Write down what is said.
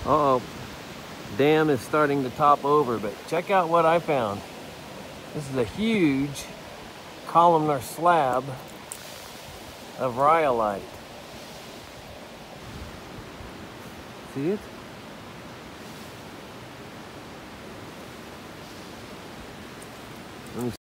Uh-oh, dam is starting to top over, but check out what I found. This is a huge columnar slab of rhyolite. See it? Let me